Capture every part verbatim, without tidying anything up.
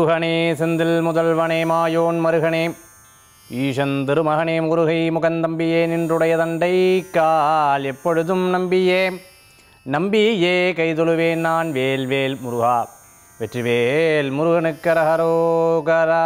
முருகனே செந்தில் முதல்வனே மாயோன் மருகனே ஈசன் திருமகனே முருகை முகந்தம்பியே நின்றுடைய தண்டை கால் எப்பொழுதும் நம்பியே நம்பியே கைதொழுவேன் நான் வேல் வேல் முருகா வெற்றிவேல் முருகனுக்கு அரஹரோகரா.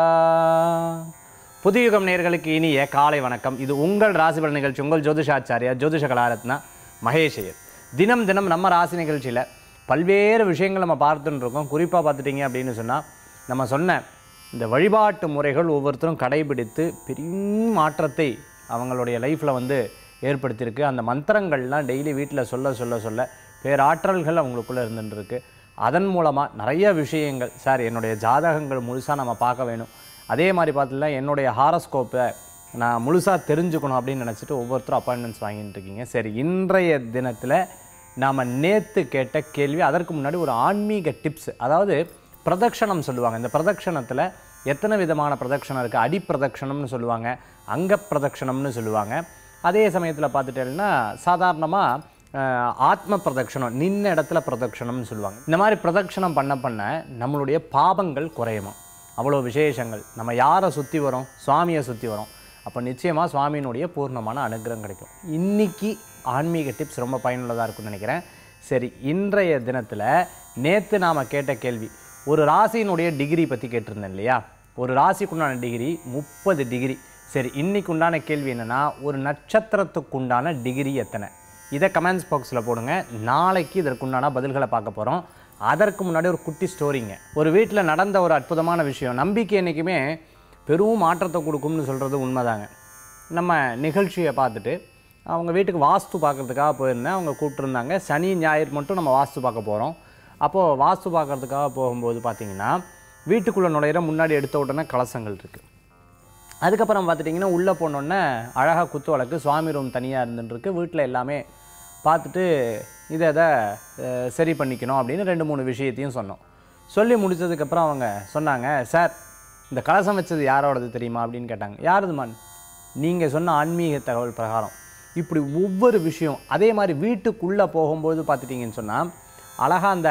புதியுகம் நேயர்களுக்கு இனிய காலை வணக்கம். இது உங்கள் ராசிபலன் நிகழ்ச்சி. உங்கள் ஜோதிஷாச்சாரியா ஜோதிஷ கலாரத்னா மகேஷையர். தினம் தினம் நம்ம ராசி நிகழ்ச்சியில் பல்வேறு விஷயங்கள் நம்ம பார்த்துட்டு இருக்கோம். குறிப்பாக பார்த்துட்டிங்க அப்படின்னு சொன்னால், நம்ம சொன்ன இந்த வழிபாட்டு முறைகள் ஒவ்வொருத்தரும் கடைபிடித்து பெரிய மாற்றத்தை அவங்களுடைய லைஃப்பில் வந்து ஏற்படுத்தியிருக்கு. அந்த மந்திரங்கள்லாம் டெய்லி வீட்டில் சொல்ல சொல்ல சொல்ல பேராற்றல்கள் அவங்களுக்குள்ளே இருந்துருக்கு. அதன் மூலமாக நிறைய விஷயங்கள், சார் என்னுடைய ஜாதகங்கள் முழுசாக நம்ம பார்க்க வேணும், அதே மாதிரி பார்த்துலாம் என்னுடைய ஹாரஸ்கோப்பை நான் முழுசாக தெரிஞ்சுக்கணும் அப்படின்னு நினச்சிட்டு ஒவ்வொருத்தரும் அப்பாயின்மெண்ட்ஸ் வாங்கிட்டு இருக்கீங்க. சரி, இன்றைய தினத்தில் நாம் நேற்று கேட்ட கேள்வி, அதற்கு முன்னாடி ஒரு ஆன்மீக டிப்ஸ். அதாவது பிரதட்சணம் சொல்லுவாங்க. இந்த பிரதட்சணத்தில் எத்தனை விதமான பிரதட்சணம் இருக்குது? அடி பிரதட்சணம்னு சொல்லுவாங்க, அங்க பிரதட்சணம்னு சொல்லுவாங்க. அதே சமயத்தில் பார்த்துட்டேன்னா சாதாரணமாக ஆத்ம பிரதட்சணம், நின்ன இடத்துல பிரதட்சணம்னு சொல்லுவாங்க. இந்த மாதிரி பிரதட்சணம் பண்ண பண்ண நம்மளுடைய பாவங்கள் குறையுமா? அவ்வளோ விசேஷங்கள். நம்ம யாரை சுற்றி வரோம்? சுவாமியை சுற்றி வரோம். அப்போ நிச்சயமாக சுவாமியினுடைய பூர்ணமான அனுகிரகம் கிடைக்கும். இன்றைக்கி ஆன்மீக டிப்ஸ் ரொம்ப பயனுள்ளதாக இருக்கும்னு நினைக்கிறேன். சரி, இன்றைய தினத்தில் நேற்று நாம் கேட்ட கேள்வி, ஒரு ராசியினுடைய டிகிரி பற்றி கேட்டிருந்தேன் இல்லையா? ஒரு ராசிக்குண்டான டிகிரி முப்பது டிகிரி. சரி, இன்றைக்கு உண்டான கேள்வி என்னென்னா, ஒரு நட்சத்திரத்துக்குண்டான டிகிரி எத்தனை? இதை கமெண்ட்ஸ் பாக்ஸில் போடுங்க. நாளைக்கு இதற்குண்டான பதில்களை பார்க்க போகிறோம். அதற்கு முன்னாடி ஒரு குட்டி ஸ்டோரிங்க. ஒரு வீட்டில் நடந்த ஒரு அற்புதமான விஷயம். நம்பிக்கை என்றைக்குமே பெரும் மாற்றத்தை கொடுக்கும்னு சொல்கிறது உண்மைதாங்க. நம்ம நிகழ்ச்சியை பார்த்துட்டு அவங்க வீட்டுக்கு வாஸ்து பார்க்குறதுக்காக போயிருந்தேன். அவங்க கூப்பிட்டுருந்தாங்க. சனி ஞாயிறு மட்டும் நம்ம வாஸ்து பார்க்க போகிறோம். அப்போது வாஸ்து பார்க்குறதுக்காக போகும்போது பார்த்திங்கன்னா, வீட்டுக்குள்ளே நுழையிற முன்னாடி எடுத்த உடனே கலசங்கள் இருக்குது. அதுக்கப்புறம் பார்த்துட்டிங்கன்னா உள்ளே போனோடனே அழகாக குத்து வழக்கு சுவாமி ரூம் தனியாக இருந்துருக்கு. வீட்டில் எல்லாமே பார்த்துட்டு இதை எதை சரி பண்ணிக்கணும் அப்படின்னு ரெண்டு மூணு விஷயத்தையும் சொன்னோம். சொல்லி முடித்ததுக்கப்புறம் அவங்க சொன்னாங்க, சார் இந்த கலசம் வச்சது யாரோடது தெரியுமா அப்படின்னு கேட்டாங்க. யாருதுமான்? நீங்கள் சொன்ன ஆன்மீக தகவல் பிரகாரம் இப்படி ஒவ்வொரு விஷயம். அதே மாதிரி வீட்டுக்குள்ளே போகும்போது பார்த்துட்டிங்கன்னு சொன்னால், அழகாக அந்த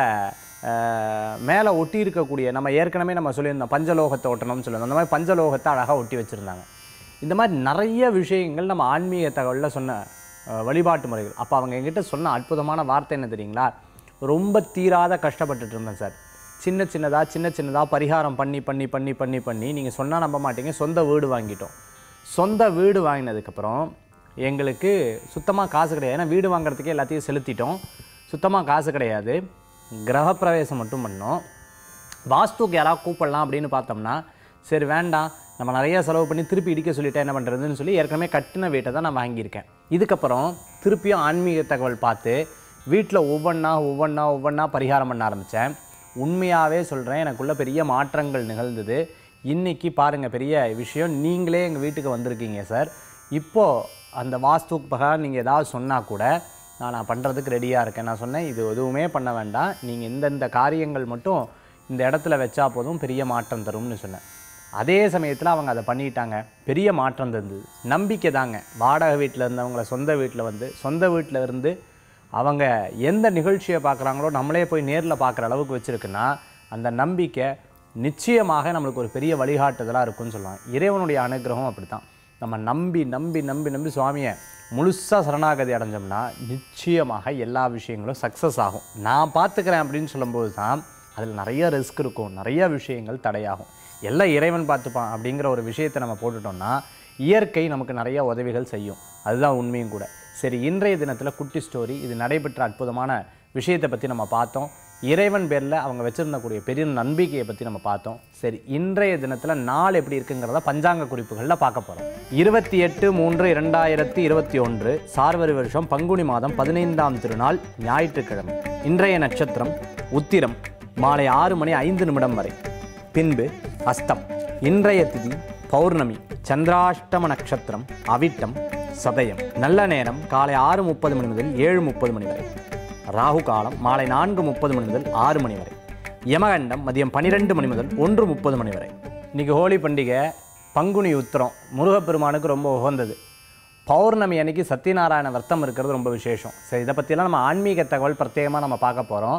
மேலே ஒட்டி இருக்கக்கூடிய, நம்ம ஏற்கனவே நம்ம சொல்லியிருந்தோம் பஞ்சலோகத்தை ஒட்டணும்னு சொல்லியிருந்தோம். அந்த மாதிரி பஞ்சலோகத்தை அழகாக ஒட்டி வச்சுருந்தாங்க. இந்த மாதிரி நிறைய விஷயங்கள் நம்ம ஆன்மீக தகவலில் சொன்ன வழிபாட்டு முறைகள். அப்போ அவங்க எங்கிட்ட சொன்ன அற்புதமான வார்த்தை என்ன தெரியுங்களா? ரொம்ப தீராத கஷ்டப்பட்டுட்டு இருந்தேன் சார். சின்ன சின்னதாக சின்ன சின்னதாக பரிகாரம் பண்ணி பண்ணி பண்ணி பண்ணி பண்ணி நீங்கள் சொன்னால் நம்ப மாட்டீங்க, சொந்த வீடு வாங்கிட்டோம். சொந்த வீடு வாங்கினதுக்கப்புறம் எங்களுக்கு சுத்தமாக காசு கிடையாது. ஏன்னா வீடு வாங்குறதுக்கே எல்லாத்தையும் செலுத்திட்டோம். சுத்தமாக காசு கிடையாது. கிரகப்பிரவேசம் மட்டும் பண்ணோம். வாஸ்துக்கு யாராவது கூப்பிடலாம் அப்படின்னு பார்த்தோம்னா, சரி வேண்டாம், நம்ம நிறையா செலவு பண்ணி திருப்பி இடிக்க சொல்லிட்டா என்ன பண்ணுறதுன்னு சொல்லி ஏற்கனவே கட்டின வீட்டை தான் நான் வாங்கியிருக்கேன். இதுக்கப்புறம் திருப்பியும் ஆன்மீக தகவல் பார்த்து வீட்டில் ஒவ்வொன்றா ஒவ்வொன்றா ஒவ்வொன்றா பரிகாரம் பண்ண ஆரம்பித்தேன். உண்மையாகவே சொல்கிறேன், எனக்குள்ளே பெரிய மாற்றங்கள் நிகழ்ந்தது. இன்றைக்கி பாருங்கள், பெரிய விஷயம், நீங்களே எங்கள் வீட்டுக்கு வந்திருக்கீங்க சார். இப்போது அந்த வாஸ்துக்கு பிரகாரம் நீங்கள் ஏதாவது சொன்னால் கூட நான் நான் பண்ணுறதுக்கு ரெடியாக இருக்கேன். நான் சொன்னேன், இது எதுவுமே பண்ண வேண்டாம், நீங்கள் இந்தந்த காரியங்கள் மட்டும் இந்த இடத்துல வச்சா போதும், பெரிய மாற்றம் தரும்னு சொன்னேன். அதே சமயத்தில் அவங்க அதை பண்ணிட்டாங்க. பெரிய மாற்றம் தந்தது. நம்பிக்கை தாங்க. வாடகை வீட்டில் இருந்தவங்கள சொந்த வீட்டில் வந்து, சொந்த வீட்டில் இருந்து அவங்க எந்த நிகழ்ச்சியை பார்க்குறாங்களோ நம்மளே போய் நேரில் பார்க்குற அளவுக்கு வச்சுருக்குன்னா, அந்த நம்பிக்கை நிச்சயமாக நம்மளுக்கு ஒரு பெரிய வழிகாட்டுதலாக இருக்குன்னு சொல்லலாம். இறைவனுடைய அனுகிரகம் அப்படி தான். நம்ம நம்பி நம்பி நம்பி நம்பி சுவாமியை முழுசாக சரணாகதி அடைஞ்சோம்னா நிச்சயமாக எல்லா விஷயங்களும் சக்ஸஸ் ஆகும். நான் பார்த்துக்கிறேன் அப்படின்னு சொல்லும்போது தான் அதில் நிறைய ரிஸ்க் இருக்கும், நிறைய விஷயங்கள் தடையாகும். எல்லாம் இறைவன் பார்த்துப்பான் அப்படிங்கிற ஒரு விஷயத்தை நம்ம போட்டுட்டோம்னா இயற்கை நமக்கு நிறைய உதவிகள் செய்யும். அதுதான் உண்மையும் கூட. சரி, இன்றைய தினத்தில் குட்டி ஸ்டோரி. இது நடைபெற்ற அற்புதமான விஷயத்தை பற்றி நம்ம பார்த்தோம். இறைவன் பேரில் அவங்க வச்சுருந்தக்கூடிய பெரிய நம்பிக்கையை பற்றி நம்ம பார்த்தோம். சரி, இன்றைய தினத்தில் நாள் எப்படி இருக்குங்கிறத பஞ்சாங்க குறிப்புகளில் பார்க்க போகிறோம். இருபத்தி எட்டு மூன்று இரண்டாயிரத்தி இருபத்தி ஒன்று சார்வரி வருஷம் பங்குனி மாதம் பதினைந்தாம் திருநாள் ஞாயிற்றுக்கிழமை. இன்றைய நட்சத்திரம் உத்திரம், மாலை ஆறு மணி ஐந்து நிமிடம் வரை. பின்பு அஸ்தம். இன்றைய திதி பௌர்ணமி. சந்திராஷ்டம நட்சத்திரம் அவிட்டம் சதயம். நல்ல நேரம் காலை ஆறு முப்பது மணி முதல் ஏழு முப்பது மணி வரை. ராகு காலம் மாலை நான்கு முப்பது மணி முதல் ஆறு மணி வரை. யமகண்டம் மதியம் பன்னிரெண்டு மணி முதல் ஒன்று முப்பது மணி வரை. இன்றைக்கி ஹோலி பண்டிகை, பங்குனி உத்திரம், முருகப்பெருமானுக்கு ரொம்ப உகந்தது. பௌர்ணமி அன்னைக்கு சத்யநாராயண விரதம் இருக்கிறது ரொம்ப விசேஷம். சரி, இதை பற்றியெல்லாம் நம்ம ஆன்மீக தகவல் பிரத்யேகமாக நம்ம பார்க்க போகிறோம்.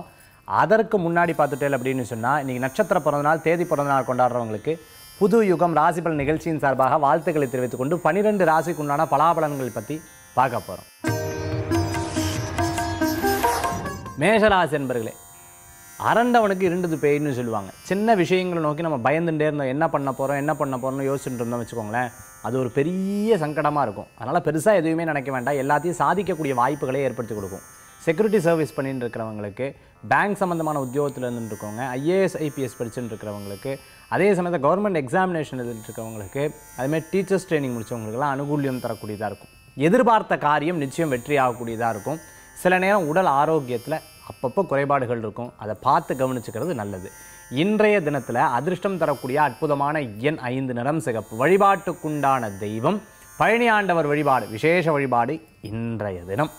அதற்கு முன்னாடி பார்த்துட்டேன் அப்படின்னு சொன்னால் இன்றைக்கி நட்சத்திர பிறந்தநாள் தேதி பிறந்தநாள் கொண்டாடுறவங்களுக்கு புது யுகம் ராசிபலன் நிகழ்ச்சியின் சார்பாக வாழ்த்துக்களை தெரிவித்துக் கொண்டு பன்னிரெண்டு ராசிக்கு உண்டான பலாபலன்கள் பற்றி பார்க்க போகிறோம். மேஷராசி என்பர்களே, அரண்டவனுக்கு இருண்டது பேய்னு சொல்லுவாங்க. சின்ன விஷயங்களை நோக்கி நம்ம பயந்துட்டே இருந்தோம், என்ன பண்ண போகிறோம் என்ன பண்ண போகிறோம்னு யோசிச்சுட்டு இருந்தோம் வச்சுக்கோங்களேன், அது ஒரு பெரிய சங்கடமாக இருக்கும். அதனால் பெருசாக எதுவுமே நினைக்க வேண்டாம், எல்லாத்தையும் சாதிக்கக்கூடிய வாய்ப்புகளை ஏற்படுத்தி கொடுக்கும். செக்யூரிட்டி சர்வீஸ் பண்ணிட்டு இருக்கிறவங்களுக்கு, பேங்க் சம்மந்தமான உத்தியோகத்தில் இருந்துட்டு இருக்கவங்க, ஐஏஎஸ் ஐபிஎஸ் படிச்சுட்டு இருக்கிறவங்களுக்கு, அதே சமயத்தில் கவர்மெண்ட் எக்ஸாமினேஷன் எழுதிட்டு இருக்கவங்களுக்கு, அதுமாதிரி டீச்சர்ஸ் ட்ரைனிங் முடித்தவங்களுக்குலாம் அனுகூல்யம் தரக்கூடியதாக இருக்கும். எதிர்பார்த்த காரியம் நிச்சயம் வெற்றி ஆகக்கூடியதாக இருக்கும். சில நேரம் உடல் ஆரோக்கியத்தில் அப்பப்போ குறைபாடுகள் இருக்கும், அதை பார்த்து கவனிச்சுக்கிறது நல்லது. இன்றைய தினத்தில் அதிர்ஷ்டம் தரக்கூடிய அற்புதமான எண் ஐந்து, நிறம் சிகப்பு. வழிபாட்டுக்குண்டான தெய்வம் பழனி ஆண்டவர் வழிபாடு, விசேஷ வழிபாடு இன்றைய தினம்.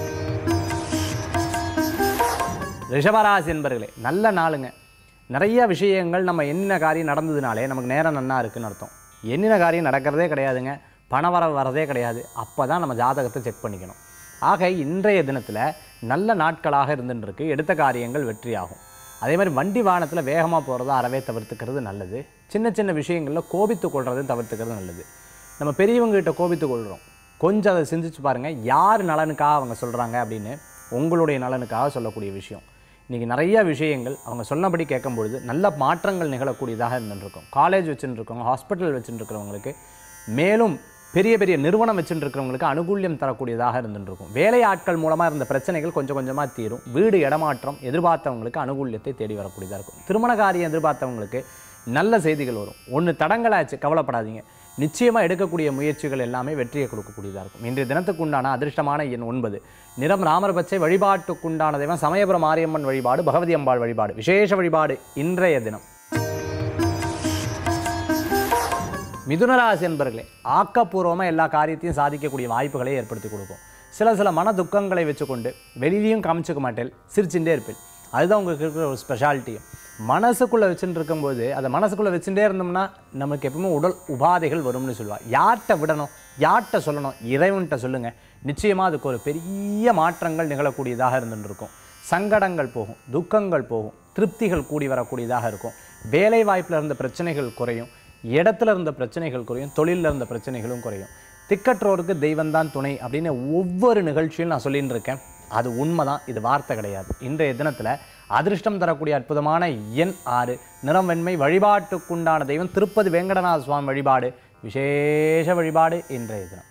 ரிஷபராசி என்பர்களே, நல்ல நாளுங்க. நிறைய விஷயங்கள் நம்ம எண்ணின காரியம் நடந்ததுனாலே நமக்கு நேரம் நன்னா இருக்குன்னு அர்த்தம். எண்ணின காரியம் நடக்கிறதே கிடையாதுங்க, பணம் வர வரதே கிடையாது. அப்போ தான் நம்ம ஜாதகத்தை செக் பண்ணிக்கணும். ஆக இன்றைய தினத்தில் நல்ல நாட்களாக இருந்துருக்கு, எடுத்த காரியங்கள் வெற்றியாகும். அதே மாதிரி வண்டி வாகனத்தில் வேகமாக போகிறத அறவே தவிர்த்துக்கிறது நல்லது. சின்ன சின்ன விஷயங்களில் கோபித்து கொள்றதையும் தவிர்த்துக்கிறது நல்லது. நம்ம பெரியவங்ககிட்ட கோபித்து கொள்கிறோம், கொஞ்சம் அதை சிந்திச்சு பாருங்கள், யார் நலனுக்காக அவங்க சொல்கிறாங்க அப்படின்னு. உங்களுடைய நலனுக்காக சொல்லக்கூடிய விஷயம். இன்றைக்கி நிறைய விஷயங்கள் அவங்க சொன்னபடி கேட்கும்பொழுது நல்ல மாற்றங்கள் நிகழக்கூடியதாக இருந்துருக்கும். காலேஜ் வச்சுட்டு இருக்கவங்க, ஹாஸ்பிட்டல் வச்சுட்டு இருக்கிறவங்களுக்கு, மேலும் பெரிய பெரிய நிறுவனம் வச்சுட்டு இருக்கிறவங்களுக்கு அனுகூல்யம் தரக்கூடியதாக இருந்துருக்கும். வேலை ஆட்கள் மூலமாக இருந்த பிரச்சனைகள் கொஞ்சம் கொஞ்சமாக தீரும். வீடு இடமாற்றம் எதிர்பார்த்தவங்களுக்கு அனுகூல்யத்தை தேடி வரக்கூடியதாக இருக்கும். திருமண காரியம் எதிர்பார்த்தவங்களுக்கு நல்ல செய்திகள் வரும். ஒன்று தடங்களாச்சு, கவலைப்படாதீங்க, நிச்சயமாக எடுக்கக்கூடிய முயற்சிகள் எல்லாமே வெற்றியை கொடுக்கக்கூடியதாக இருக்கும். இன்றைய தினத்துக்கு உண்டான அதிர்ஷ்டமான எண் ஒன்பது, நிறம் ராமர் பச்சை. வழிபாட்டுக்குண்டான தெய்வம் சமயபுரம் மாரியம்மன் வழிபாடு, பகவதி அம்பாள் வழிபாடு, விசேஷ வழிபாடு இன்றைய தினம். மிதுனராசி என்பர்களே, ஆக்கப்பூர்வமாக எல்லா காரியத்தையும் சாதிக்கக்கூடிய வாய்ப்புகளை ஏற்படுத்தி கொடுக்கும். சில சில மன துக்கங்களை வச்சுக்கொண்டு வெளியிலையும் காமிச்சிக்க மாட்டேன், சிரிச்சுட்டே இருப்பேன். அதுதான் உங்களுக்கு இருக்கிற ஒரு ஸ்பெஷாலிட்டியும். மனசுக்குள்ளே வச்சுட்டு இருக்கும்போது அதை மனசுக்குள்ளே வச்சுட்டே இருந்தோம்னா நமக்கு எப்பவுமே உடல் உபாதைகள் வரும்னு சொல்லுவாள். யார்கிட்ட விடணும், யார்கிட்ட சொல்லணும், இறைவன்கிட்ட சொல்லுங்கள். நிச்சயமாக அதுக்கு ஒரு பெரிய மாற்றங்கள் நிகழக்கூடியதாக இருந்துருக்கும். சங்கடங்கள் போகும், துக்கங்கள் போகும், திருப்திகள் கூடி வரக்கூடியதாக இருக்கும். வேலை வாய்ப்பில் இருந்த பிரச்சனைகள் குறையும், இடத்துல இருந்த பிரச்சனைகள் குறையும், தொழிலில் இருந்த பிரச்சனைகளும் குறையும். திக்கற்றோருக்கு தெய்வந்தான் துணை அப்படின்னு ஒவ்வொரு நிகழ்ச்சியும் நான் சொல்லின்னு இருக்கேன். அது உண்மை தான், இது வார்த்தை கிடையாது. இன்றைய தினத்தில் அதிர்ஷ்டம் தரக்கூடிய அற்புதமான எண் ஆறு, நிறம் வெண்மை. வழிபாட்டுக்குண்டான தெய்வம் திருப்பதி வெங்கடநாத சுவாமி வழிபாடு, விசேஷ வழிபாடு இன்றைய தினம்.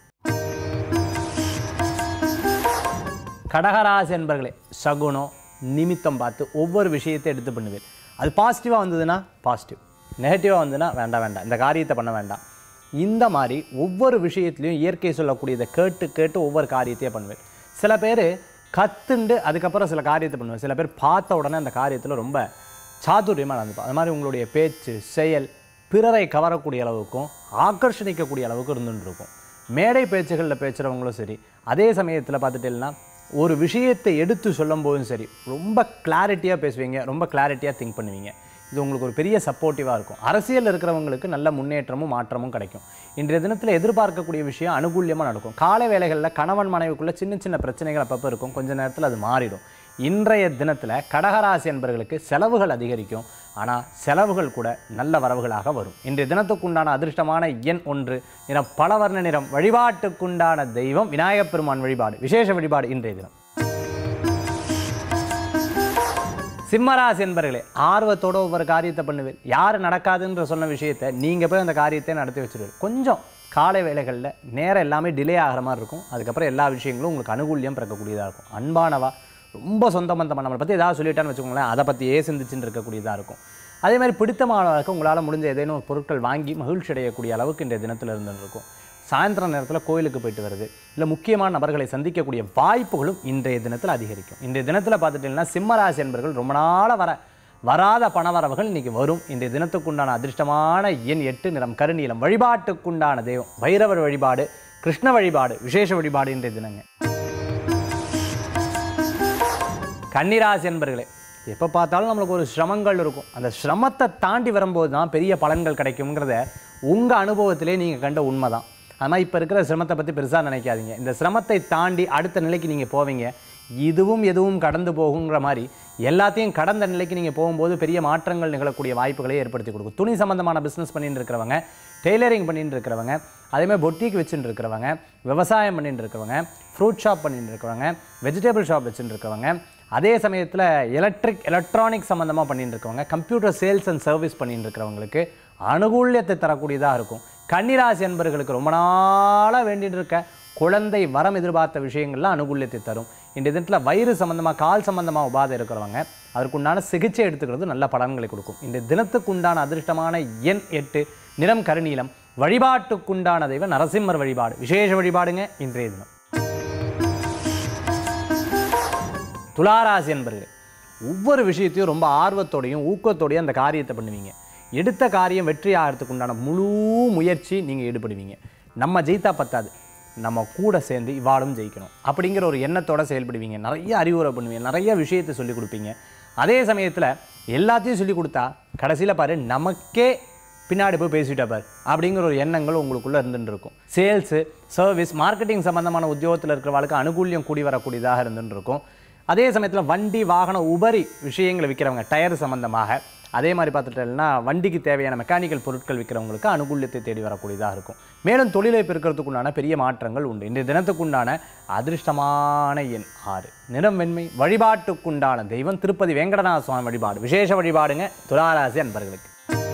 கடகராசி என்பர்களே, சகுனம் நிமித்தம் பார்த்து ஒவ்வொரு விஷயத்தை எடுத்து பண்ணுவேன். அது பாசிட்டிவாக வந்ததுன்னா பாசிட்டிவ், நெகட்டிவாக வந்ததுன்னா வேண்டாம் வேண்டாம், இந்த காரியத்தை பண்ண வேண்டாம். இந்த மாதிரி ஒவ்வொரு விஷயத்துலையும் இயற்கை சொல்லக்கூடியதை கேட்டு கேட்டு ஒவ்வொரு காரியத்தையே பண்ணுவேன். சில பேர் கற்றுண்டு அதுக்கப்புறம் சில காரியத்தை பண்ணுவேன். சில பேர் பார்த்த உடனே அந்த காரியத்தில் ரொம்ப சாதுரியமாக நடந்துப்போம். அது மாதிரி உங்களுடைய பேச்சு செயல் பிறரை கவரக்கூடிய அளவுக்கும் ஆக்கர்ஷணிக்கக்கூடிய அளவுக்கு இருந்துட்டு இருக்கும். மேடை பேச்சுகளில் பேசுகிறவங்களும் சரி, அதே சமயத்தில் பார்த்துட்டேன்னா ஒரு விஷயத்தை எடுத்து சொல்லும் போதும் சரி, ரொம்ப கிளாரிட்டியாக பேசுவீங்க, ரொம்ப கிளாரிட்டியாக திங்க் பண்ணுவீங்க. இது உங்களுக்கு ஒரு பெரிய சப்போர்ட்டிவாக இருக்கும். அரசியல் இருக்கிறவங்களுக்கு நல்ல முன்னேற்றமும் மாற்றமும் கிடைக்கும். இன்றைய தினத்தில் எதிர்பார்க்கக்கூடிய விஷயம் அனுகூல்யமாக நடக்கும். காலை வேளைகளில் கணவன் மனைவிக்குள்ளே சின்ன சின்ன பிரச்சனைகள் அப்பப்போ இருக்கும், கொஞ்சம் நேரத்தில் அது மாறிடும். இன்றைய தினத்தில் கடகராசி என்பவர்களுக்கு செலவுகள் அதிகரிக்கும், ஆனால் செலவுகள் கூட நல்ல வரவுகளாக வரும். இன்றைய தினத்துக்குண்டான அதிர்ஷ்டமான எண் ஒன்று, நிறம் பலவர்ண நிறம். வழிபாட்டுக்குண்டான தெய்வம் விநாயகப் பெருமான் வழிபாடு, விசேஷ வழிபாடு இன்றைய தினம். சிம்மராசி என்பர்களே, ஆர்வத்தோடு ஒவ்வொரு காரியத்தை பண்ணுவேன். யார் நடக்காதுன்ற சொன்ன விஷயத்தை நீங்கள் போய் அந்த காரியத்தை நடத்தி வச்சுருவேன். கொஞ்சம் காலை வேளைகளில் நேரம் எல்லாமே டிலே ஆகிற மாதிரி இருக்கும். அதுக்கப்புறம் எல்லா விஷயங்களும் உங்களுக்கு அனுகூல்யம் பிறக்கக்கூடியதாக இருக்கும். அன்பானவா, ரொம்ப சொந்த பந்தமாக நம்மளை பற்றி ஏதாவது சொல்லிட்டான்னு வச்சுக்கோங்களேன், அதை பற்றியே சிந்திச்சுட்டு இருக்கக்கூடியதாக இருக்கும். அதே மாதிரி பிடித்தமானவர்களுக்கு உங்களால் முடிஞ்ச ஏதேனும் பொருட்கள் வாங்கி மகிழ்ச்சி அடையக்கூடிய அளவுக்கு இன்றைய தினத்தில் இருந்துட்டு இருக்கும். சாயந்தர நேரத்தில் கோயிலுக்கு போயிட்டு வருது, இல்லை முக்கியமான நபர்களை சந்திக்கக்கூடிய வாய்ப்புகளும் இன்றைய தினத்தில் அதிகரிக்கும். இன்றைய தினத்தில் பார்த்துட்டிங்கன்னா சிம்மராசி என்பர்கள் ரொம்ப நாளாக வர வராத பணவரவுகள் இன்றைக்கி வரும். இன்றைய தினத்துக்குண்டான அதிர்ஷ்டமான எண் எட்டு, நிறம் கருநீலம். வழிபாட்டுக்குண்டான தெய்வம் பைரவர் வழிபாடு, கிருஷ்ண வழிபாடு, விசேஷ வழிபாடு இன்றைய தினங்க. கன்னிராசி என்பர்களே, எப்போ பார்த்தாலும் நம்மளுக்கு ஒரு சிரமங்கள் இருக்கும். அந்த சிரமத்தை தாண்டி வரும்போது தான் பெரிய பலன்கள் கிடைக்குங்கிறத உங்கள் அனுபவத்திலே நீங்கள் கண்ட உண்மை தான். ஆனால் இப்போ இருக்கிற சிரமத்தை பற்றி பெருசாக நினைக்காதீங்க. இந்த சிரமத்தை தாண்டி அடுத்த நிலைக்கு நீங்கள் போவீங்க. இதுவும் எதுவும் கடந்து போகுங்கிற மாதிரி எல்லாத்தையும் கடந்த நிலைக்கு நீங்கள் போகும்போது பெரிய மாற்றங்கள் நிகழக்கூடிய வாய்ப்புகளை ஏற்படுத்தி கொடுக்கும். துணி சம்பந்தமான பிஸ்னஸ் பண்ணிட்டு இருக்கிறவங்க, டெய்லரிங் பண்ணிட்டு இருக்கிறவங்க, அதேமாதிரி பொட்டிக் வச்சுட்டு இருக்கிறவங்க, விவசாயம் பண்ணிட்டு இருக்கிறவங்க, ஃப்ரூட் ஷாப் பண்ணிட்டு இருக்கிறவங்க, வெஜிடபிள் ஷாப் வச்சுட்டு இருக்கிறவங்க, அதே சமயத்தில் எலக்ட்ரிக் எலக்ட்ரானிக் சம்மந்தமாக பண்ணிட்டு இருக்கவங்க, கம்ப்யூட்டர் சேல்ஸ் அண்ட் சர்வீஸ் பண்ணிட்டு இருக்கிறவங்களுக்கு அனுகூல்யத்தை தரக்கூடியதாக இருக்கும். கன்னிராசி அன்பர்களுக்கு ரொம்ப நாளாக வேண்டிட்டு இருக்க குழந்தை வரம் எதிர்பார்த்த விஷயங்கள்லாம் அனுகூல்யத்தை தரும். இந்த தினத்தில் வயிறு சம்பந்தமாக, கால் சம்பந்தமாக உபாதை இருக்கிறவங்க அதற்குண்டான சிகிச்சை எடுத்துக்கிறது நல்ல பலன்களை கொடுக்கும். இந்த தினத்துக்குண்டான அதிர்ஷ்டமான எண் எட்டு, நிறம் கருநீலம், வழிபாட்டுக்குண்டான தெய்வம் நரசிம்மர் வழிபாடு, விசேஷ வழிபாடுங்க இன்றைய தினம். துளாராசி என்பர்கள் ஒவ்வொரு விஷயத்தையும் ரொம்ப ஆர்வத்தோடையும் ஊக்கத்தோடையும் அந்த காரியத்தை பண்ணுவீங்க. எடுத்த காரியம் வெற்றி ஆகிறதுக்கு உண்டான முழு முயற்சி நீங்கள் ஈடுபடுவீங்க. நம்ம ஜெயித்தா பத்தாது, நம்ம கூட சேர்ந்து இவாளும் ஜெயிக்கணும் அப்படிங்கிற ஒரு எண்ணத்தோடு செயல்படுவீங்க. நிறைய அறிவுரை பண்ணுவீங்க, நிறைய விஷயத்தை சொல்லிக் கொடுப்பீங்க. அதே சமயத்தில் எல்லாத்தையும் சொல்லிக் கொடுத்தா கடைசியில் பாரு நமக்கே பின்னாடி போய் பேசிட்டா பாரு அப்படிங்கிற ஒரு எண்ணங்கள் உங்களுக்குள்ளே இருந்துட்டு இருக்கும். சேல்ஸு, சர்வீஸ், மார்க்கெட்டிங் சம்மந்தமான உத்தியோகத்தில் இருக்கிறவங்களுக்கு அனுகூல்யம் கூடி வரக்கூடியதாக இருந்துட்டு இருக்கும். அதே சமயத்தில் வண்டி வாகன உபரி விஷயங்களை விற்கிறவங்க, டயர் சம்மந்தமாக, அதே மாதிரி பார்த்துட்டேன்னா வண்டிக்கு தேவையான மெக்கானிக்கல் பொருட்கள் விற்கிறவங்களுக்கு அனுகூல்யத்தை தேடி வரக்கூடியதாக இருக்கும். மேலும் தொழிலை பெருக்கிறதுக்குண்டான பெரிய மாற்றங்கள் உண்டு. இன்றைய தினத்துக்குண்டான அதிர்ஷ்டமான எண் ஆறு, நிறம் வெண்மை, வழிபாட்டுக்குண்டான தெய்வம் திருப்பதி வெங்கடநாத சுவாமி வழிபாடு, விசேஷ வழிபாடுங்க துளாராசி அன்பர்களுக்கு.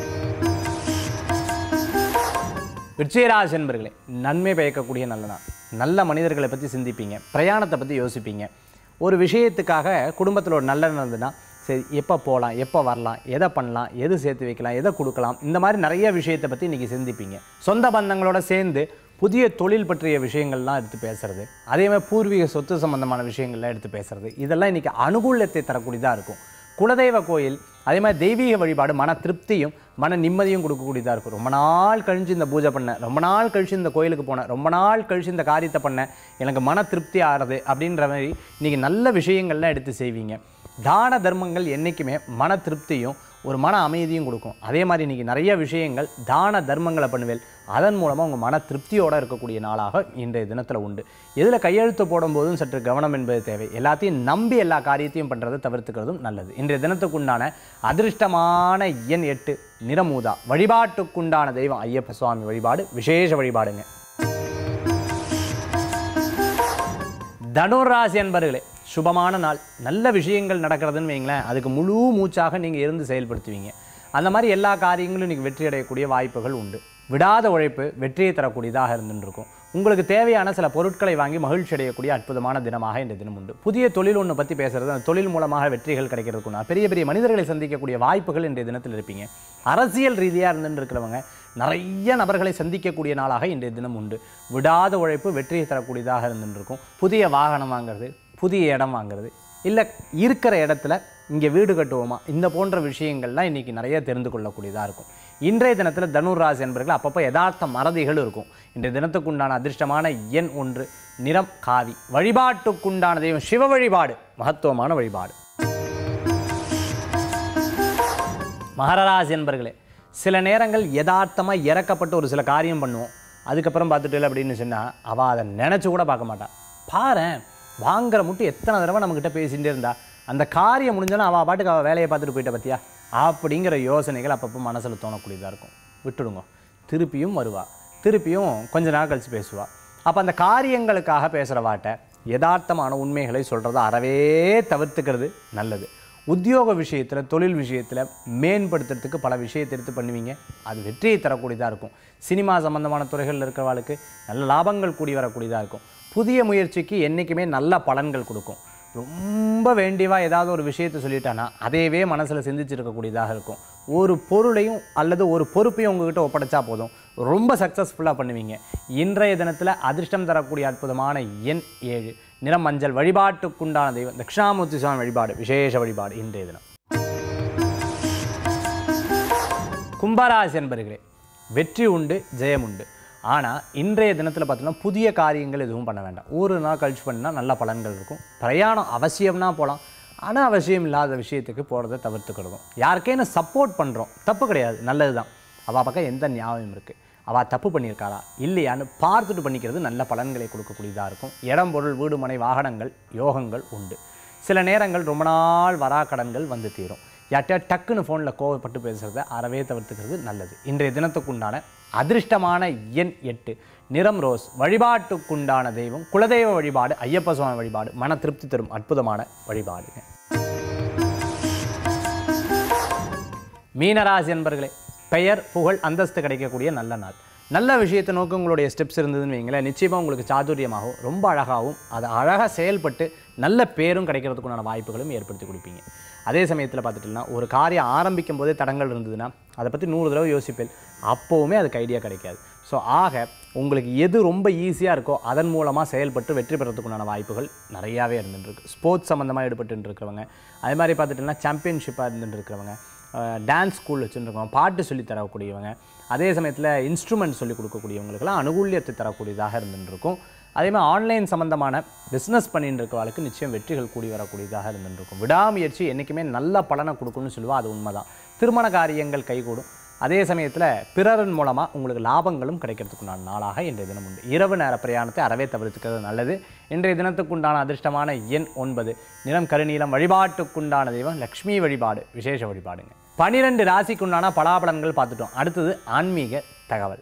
விருச்சிகராசி அன்பர்களே, நன்மை பயக்கக்கூடிய நல்ல நாள். நல்ல மனிதர்களை பற்றி சிந்திப்பீங்க, பிரயாணத்தை பற்றி யோசிப்பீங்க. ஒரு விஷயத்துக்காக குடும்பத்தில் ஒரு நல்ல நடந்ததுன்னா சரி எப்போ போகலாம், எப்போ வரலாம், எதை பண்ணலாம், எது சேர்த்து வைக்கலாம், எதை கொடுக்கலாம், இந்த மாதிரி நிறைய விஷயத்தை பற்றி இன்றைக்கி சிந்திப்பீங்க. சொந்த பந்தங்களோட சேர்ந்து புதிய தொழில் பற்றிய விஷயங்கள்லாம் எடுத்து பேசுகிறது, அதேமாதிரி பூர்வீக சொத்து சம்பந்தமான விஷயங்கள்லாம் எடுத்து பேசுகிறது, இதெல்லாம் இன்றைக்கி அனுகூலத்தை தரக்கூடியதாக இருக்கும். குலதெய்வ கோயில், அதே மாதிரி தெய்வீக வழிபாடு மன திருப்தியும் மன நிம்மதியும் கொடுக்கக்கூடியதாக இருக்கும். ரொம்ப நாள் கழிச்சு இந்த பூஜை பண்ணேன், ரொம்ப நாள் கழிச்சு இந்த கோயிலுக்கு போனேன், ரொம்ப நாள் கழிச்சு இந்த காரியத்தை பண்ணேன், எனக்கு மன திருப்தி ஆகிறது அப்படின்ற மாதிரி இன்றைக்கி நல்ல விஷயங்கள்லாம் எடுத்து செய்வீங்க. தான தர்மங்கள் என்றைக்குமே மன திருப்தியும் ஒரு மன அமைதியும் கொடுக்கும். அதே மாதிரி இன்றைக்கி நிறைய விஷயங்கள் தான தர்மங்களை பண்ணுவேன், அதன் மூலமாக உங்கள் மன திருப்தியோடு இருக்கக்கூடிய நாளாக இன்றைய தினத்தில் உண்டு. எதில் கையெழுத்து போடும்போதும் சற்று கவனம் என்பது தேவை. எல்லாத்தையும் நம்பி எல்லா காரியத்தையும் பண்ணுறதை தவிர்த்துக்கிறதும் நல்லது. இன்றைய தினத்துக்குண்டான அதிர்ஷ்டமான எண் எட்டு, நிறமூதா, வழிபாட்டுக்குண்டான தெய்வம் ஐயப்ப சுவாமி வழிபாடு, விசேஷ வழிபாடுங்க. தனுராசி அன்பர்களே, சுபமான நாள், நல்ல விஷயங்கள் நடக்கிறதுன்னு வைங்களேன், அதுக்கு முழு மூச்சாக நீங்கள் இருந்து செயல்படுத்துவீங்க. அந்த மாதிரி எல்லா காரியங்களும் இன்றைக்கி வெற்றி அடையக்கூடிய வாய்ப்புகள் உண்டு. விடாத உழைப்பு வெற்றியை தரக்கூடியதாக இருந்துருக்கும். உங்களுக்கு தேவையான சில பொருட்களை வாங்கி மகிழ்ச்சி அடையக்கூடிய அற்புதமான தினமாக இந்த தினம் உண்டு. புதிய தொழில் ஒன்று பற்றி பேசுகிறது, அந்த தொழில் மூலமாக வெற்றிகள் கிடைக்கிறதுக்குன்னா பெரிய பெரிய மனிதர்களை சந்திக்கக்கூடிய வாய்ப்புகள் இன்றைய தினத்தில் இருப்பீங்க. அரசியல் ரீதியாக இருந்துட்டு இருக்கிறவங்க நிறைய நபர்களை சந்திக்கக்கூடிய நாளாக இன்றைய தினம் உண்டு. விடாத உழைப்பு வெற்றியை தரக்கூடியதாக இருந்துட்டு இருக்கும். புதிய வாகனம் வாங்கிறது, புதிய இடம் வாங்குறது, இல்லை இருக்கிற இடத்துல இங்கே வீடு கட்டுவோமா, இந்த போன்ற விஷயங்கள்லாம் இன்றைக்கி நிறைய தெரிந்து கொள்ளக்கூடியதாக இருக்கும். இன்றைய தினத்தில் தனுராசி என்பவர்கள் அப்பப்போ யதார்த்த மறதிகள் இருக்கும். இன்றைய தினத்துக்குண்டான அதிர்ஷ்டமான எண் ஒன்று, நிறம் காவி, வழிபாட்டுக்குண்டான தெய்வம் சிவ வழிபாடு, மகத்துவமான வழிபாடு. மகராசி என்பவர்களே, சில நேரங்கள் யதார்த்தமாக இறக்கப்பட்டு ஒரு சில காரியம் பண்ணுவோம், அதுக்கப்புறம் பார்த்துட்டு இல்லை அப்படின்னு சொன்னால் அவள் அதை நினச்சி கூட பார்க்க மாட்டான். பாரேன் வாங்குற மட்டும் எத்தனை தடவை நம்மக்கிட்ட பேசிகிட்டே இருந்தா, அந்த காரியம் முடிஞ்சாலும் அவள் பாட்டுக்கு அவள் வேலையை பார்த்துட்டு போயிட்ட பற்றியா அப்படிங்கிற யோசனைகள் அப்பப்போ மனசில் தோணக்கூடியதாக இருக்கும். விட்டுடுங்க, திருப்பியும் வருவா, திருப்பியும் கொஞ்ச நாள் கழித்து பேசுவா. அப்போ அந்த காரியங்களுக்காக பேசுகிறவாட்ட யதார்த்தமான உண்மைகளை சொல்கிறத அறவே தவிர்த்துக்கிறது நல்லது. உத்தியோக விஷயத்தில், தொழில் விஷயத்தில் மேம்படுத்துறதுக்கு பல விஷயத்தை எடுத்து பண்ணுவீங்க, அது வெற்றியை தரக்கூடியதாக இருக்கும். சினிமா சம்பந்தமான துறைகளில் இருக்கிறவாளுக்கு நல்ல லாபங்கள் கூடி வரக்கூடியதாக இருக்கும். புதிய முயற்சிக்கு என்றைக்குமே நல்ல பலன்கள் கொடுக்கும். ரொம்ப வேண்டியவா ஏதாவது ஒரு விஷயத்தை சொல்லிட்டானா அதையவே மனசில் சிந்திச்சிருக்கக்கூடியதாக இருக்கும். ஒரு பொருளையும் அல்லது ஒரு பொறுப்பையும் உங்ககிட்ட ஒப்படைச்சா போதும், ரொம்ப சக்ஸஸ்ஃபுல்லாக பண்ணுவீங்க. இன்றைய தினத்தில் அதிர்ஷ்டம் தரக்கூடிய அற்புதமான எண் ஏழு, நிறம் மஞ்சள், வழிபாட்டுக்குண்டான தெய்வம் தட்சிணாமூர்த்தி சுவாமி வழிபாடு, விசேஷ வழிபாடு இன்றைய தினம். கும்பராசி என்பர்களே, வெற்றி உண்டு, ஜெயம் உண்டு. ஆனால் இன்றைய தினத்தில் பார்த்தோம்னா புதிய காரியங்கள் எதுவும் பண்ண வேண்டாம். ஒரு நாள் கழிச்சு பண்ணால் நல்ல பலன்கள் இருக்கும். பிரயாணம் அவசியம்னா போகலாம், ஆனால் அவசியம் இல்லாத விஷயத்துக்கு போகிறத தவிர்த்துக்கிடுவோம். யாருக்கேன்னு சப்போர்ட் பண்ணுறோம், தப்பு கிடையாது, நல்லது தான். அவள் பக்கம் எந்த ஞாபகம் இருக்குது, அவள் தப்பு பண்ணியிருக்காளா இல்லையான்னு பார்த்துட்டு பண்ணிக்கிறது நல்ல பலன்களை கொடுக்கக்கூடியதாக இருக்கும். இடம், பொருள், வீடு, மனை, வாகனங்கள், யோகங்கள் உண்டு. சில நேரங்கள் ரொம்ப நாள் வராக்கடன்கள் வந்து தீரும். யார்கிட்டயா டக்குன்னு ஃபோனில் கோவப்பட்டு பேசுகிறத அறவே தவிர்த்துக்கிறது நல்லது. இன்றைய தினத்துக்குண்டான அதிர்ஷ்டமான எண் எட்டு, நிறம் ரோஸ். வழிபாட்டுக்குண்டான தெய்வம் குலதெய்வ வழிபாடு, ஐயப்ப சுவாமி வழிபாடு மன திருப்தி தரும் அற்புதமான வழிபாடுங்க. மீனராசி என்பர்களே, பெயர் புகழ் அந்தஸ்து கிடைக்கக்கூடிய நல்ல நாள். நல்ல விஷயத்தை நோக்கி உங்களுடைய ஸ்டெப்ஸ் இருந்ததுன்னு வைங்களேன், நிச்சயமாக உங்களுக்கு சாதுரியமாகவும் ரொம்ப அழகாகவும் அதை அழகாக செயல்பட்டு நல்ல பேரும் கிடைக்கிறதுக்குண்டான வாய்ப்புகளும் ஏற்படுத்தி கொடுப்பீங்க. அதே சமயத்தில் பார்த்துட்டிங்கன்னா ஒரு காரியம் ஆரம்பிக்கும் போதே தடங்கள் இருந்ததுன்னா அதை பற்றி நூறு தடவை யோசிப்பேன், அப்போவுமே அதுக்கு ஐடியா கிடைக்காது. ஸோ ஆக உங்களுக்கு எது ரொம்ப ஈஸியாக இருக்கோ அதன் மூலமாக செயல்பட்டு வெற்றி பெறத்துக்குண்டான வாய்ப்புகள் நிறையாவே இருந்துட்டுருக்கு. ஸ்போர்ட்ஸ் சம்மந்தமாக ஈடுபட்டு இருக்கிறவங்க, அதே மாதிரி பார்த்துட்டிங்கன்னா சாம்பியன்ஷிப்பாக இருந்துட்டு இருக்கிறவங்க, டான்ஸ் ஸ்கூல் வச்சுருக்கவங்க, பாட்டு சொல்லி தரக்கூடியவங்க, அதே சமயத்தில் இன்ஸ்ட்ருமெண்ட் சொல்லிக் கொடுக்கக்கூடியவங்களுக்கெல்லாம் அனுகூல்யத்தை தரக்கூடியதாக இருந்துருக்கும். அதே மாதிரி ஆன்லைன் சம்மந்தமான பிஸ்னஸ் பண்ணிட்டு இருக்கிறவங்களுக்கு நிச்சயம் வெற்றிகள் கூடி வரக்கூடியதாக இருந்துருக்கும். விடாமுயற்சி என்றைக்குமே நல்ல பலனை கொடுக்கும்னு சொல்லுவோம், அது உண்மைதான். திருமண காரியங்கள் கைகூடும். அதே சமயத்தில் பிறரின் மூலமாக உங்களுக்கு லாபங்களும் கிடைக்கிறதுக்குண்டான நாளாக இன்றைய தினம் உண்டு. இரவு நேர பிரயாணத்தை அறவே தவிர்த்துக்கிறது நல்லது. இன்றைய தினத்துக்குண்டான அதிர்ஷ்டமான எண் ஒன்பது, நிறம் கருநீலம். வழிபாட்டுக்குண்டான தெய்வம் லக்ஷ்மி வழிபாடு விசேஷ வழிபாடுங்க. பனிரெண்டு ராசிக்குண்டான பலாபலன்கள் பார்த்துட்டோம். அடுத்தது ஆன்மீக தகவல்.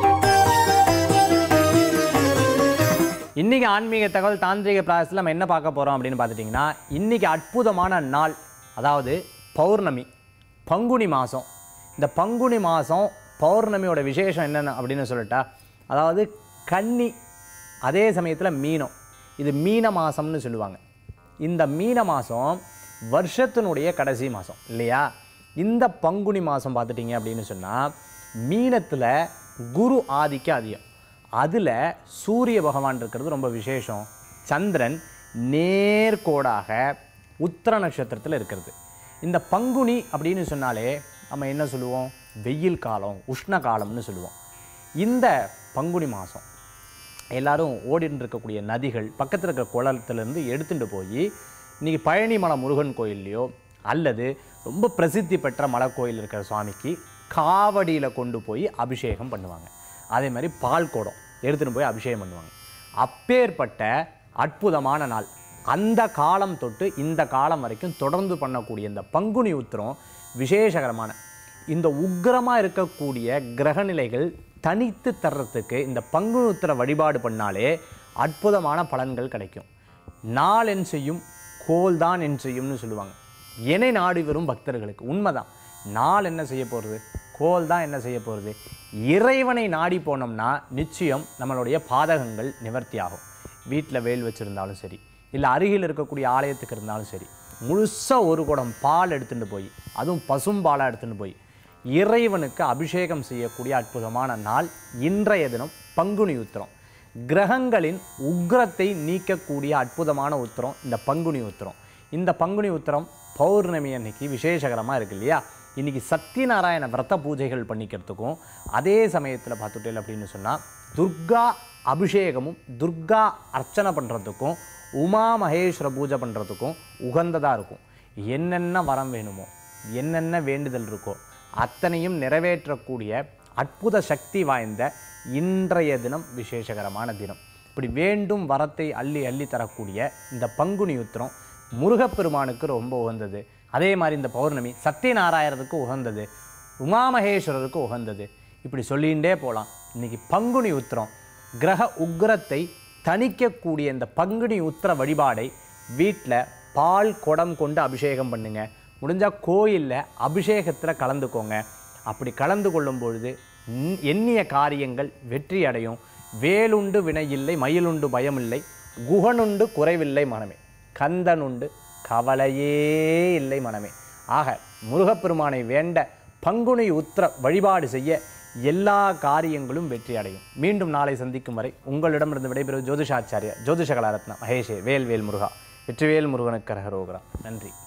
இன்றைக்கி ஆன்மீக தகவல் தாந்திரிக பிராயசத்தில் நம்ம என்ன பார்க்க போகிறோம் அப்படின்னு பார்த்துட்டிங்கன்னா, இன்றைக்கி அற்புதமான நாள், அதாவது பௌர்ணமி, பங்குனி மாதம். இந்த பங்குனி மாதம் பௌர்ணமியோட விசேஷம் என்னென்ன அப்படின்னு சொல்லிட்டா, அதாவது கன்னி, அதே சமயத்தில் மீனம். இது மீன மாதம்னு சொல்லுவாங்க. இந்த மீன மாதம் வருஷத்தினுடைய கடைசி மாதம் இல்லையா? இந்த பங்குனி மாதம் பார்த்துட்டிங்க அப்படின்னு சொன்னால் மீனத்தில் குரு ஆதிக்க அதிகம். அதில் சூரிய பகவான் இருக்கிறது ரொம்ப விசேஷம். சந்திரன் நேர்கோடாக உத்திர நட்சத்திரத்தில் இருக்கிறது. இந்த பங்குனி அப்படின்னு சொன்னாலே நம்ம என்ன சொல்லுவோம்? வெயில் காலம், உஷ்ண காலம்னு சொல்லுவோம். இந்த பங்குனி மாதம் எல்லோரும் ஓடிட்டு இருக்கக்கூடிய நதிகள் பக்கத்தில் இருக்கிற குளத்துலேருந்து எடுத்துகிட்டு போய் இன்றைக்கி பழனி மலை முருகன் கோயில்லையோ அல்லது ரொம்ப பிரசித்தி பெற்ற மலை கோயில் இருக்கிற சுவாமிக்கு காவடியில் கொண்டு போய் அபிஷேகம் பண்ணுவாங்க. அதே மாதிரி பால் குடம் எடுத்துகிட்டு போய் அபிஷேகம் பண்ணுவாங்க. அப்பேற்பட்ட அற்புதமான நாள். அந்த காலம் தொட்டு இந்த காலம் வரைக்கும் தொடர்ந்து பண்ணக்கூடிய இந்த பங்குனி உத்திரம் விசேஷகரமான, இந்த உக்கிரமாக இருக்கக்கூடிய கிரகநிலைகள் தனித்து தர்றதுக்கு இந்த பங்குனி உத்திர வழிபாடு பண்ணாலே அற்புதமான பலன்கள் கிடைக்கும். நாள் என் செய்யும் கோல் தான் என் செய்யும்னு சொல்லுவாங்க. என்னை நாடி வரும் பக்தர்களுக்கு உண்மைதான். நாள் என்ன செய்ய போகிறது, கோல் தான் என்ன செய்ய போகிறது. இறைவனை நாடி போனோம்னா நிச்சயம் நம்மளுடைய பாதகங்கள் நிவர்த்தி ஆகும். வீட்டில் வேல் வச்சுருந்தாலும் சரி, இல்லை அருகில் இருக்கக்கூடிய ஆலயத்துக்கு இருந்தாலும் சரி, முழுசாக ஒரு குடம் பால் எடுத்துகிட்டு போய், அதுவும் பசும்பாலாக எடுத்துகிட்டு போய் இறைவனுக்கு அபிஷேகம் செய்யக்கூடிய அற்புதமான நாள் இன்றைய தினம் பங்குனி உத்திரம். கிரகங்களின் உக்கிரத்தை நீக்கக்கூடிய அற்புதமான உத்திரம் இந்த பங்குனி உத்திரம். இந்த பங்குனி உத்திரம் பௌர்ணமி அன்னைக்கு விசேஷகரமாக இருக்குது இல்லையா? இன்றைக்கி சத்யநாராயண விரத பூஜைகள் பண்ணிக்கிறதுக்கும், அதே சமயத்தில் பார்த்துட்டேன் அப்படின்னு சொன்னால் துர்கா அபிஷேகமும் துர்கா அர்ச்சனை பண்ணுறதுக்கும் உமா மகேஸ்வர பூஜை பண்ணுறதுக்கும் உகந்ததாக இருக்கும். என்னென்ன வரம் வேணுமோ, என்னென்ன வேண்டுதல் இருக்கோ அத்தனையும் நிறைவேற்றக்கூடிய அற்புத சக்தி வாய்ந்த இன்றைய தினம் விசேஷகரமான தினம். இப்படி வேண்டும் வரத்தை அள்ளி அள்ளி தரக்கூடிய இந்த பங்குனி உத்திரம் முருகப்பெருமானுக்கு ரொம்ப உகந்தது. அதே மாதிரி இந்த பௌர்ணமி சத்யநாராயணருக்கு உகந்தது, உமாமகேஸ்வரருக்கு உகந்தது. இப்படி சொல்லிகிட்டே போகலாம். இன்றைக்கி பங்குனி உத்திரம் கிரக உக்கிரத்தை தணிக்கக்கூடிய இந்த பங்குனி உத்திர வழிபாடை வீட்டில் பால் குடம் கொண்டு அபிஷேகம் பண்ணுங்க. முடிஞ்சால் கோயிலில் அபிஷேகத்தில் கலந்துக்கோங்க. அப்படி கலந்து கொள்ளும் பொழுது எண்ணிய காரியங்கள் வெற்றி அடையும். வேலுண்டு வினையில்லை, மயிலுண்டு பயமில்லை, குகனுண்டு குறைவில்லை மனமே, கந்தனுண்டு கவலையே இல்லை மனமே. ஆக முருகப்பெருமானை வேண்ட பங்குனி உத்திர வழிபாடு செய்ய எல்லா காரியங்களும் வெற்றி அடையும். மீண்டும் நாளை சந்திக்கும் வரை உங்களிடமிருந்து விடைபெறும் ஜோதிஷாச்சாரியா ஜோதிஷ கலாரத்னா மகேஷே. வேல் வேல் முருகா. வெற்றிவேல் முருகனுக்கு கரகரோகரா. நன்றி.